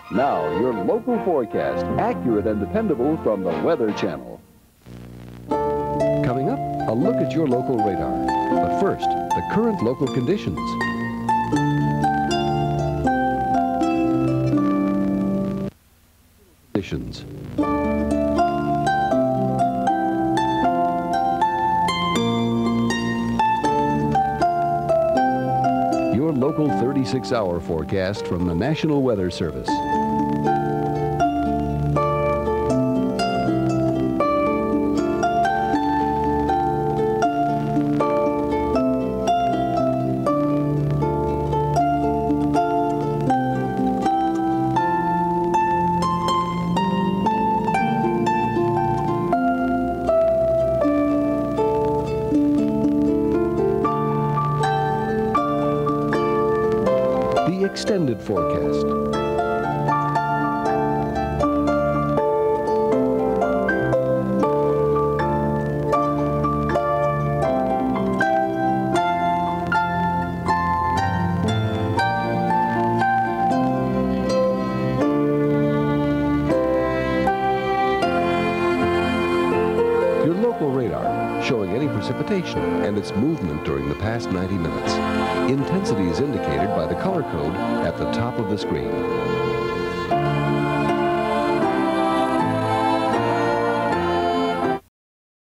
Now, your local forecast, accurate and dependable from the Weather Channel. Coming up, a look at your local radar. But first, the current local conditions. Your local 36-hour forecast from the National Weather Service. Extended forecast. Your local radar showing any precipitation and its movement during the past 90 minutes. Intensity is indicated by the color code at the top of the screen.